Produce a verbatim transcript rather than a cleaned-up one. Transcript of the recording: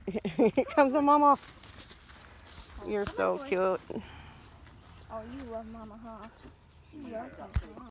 Here comes a mama. You're so cute. Oh, you love mama, huh? You love mama.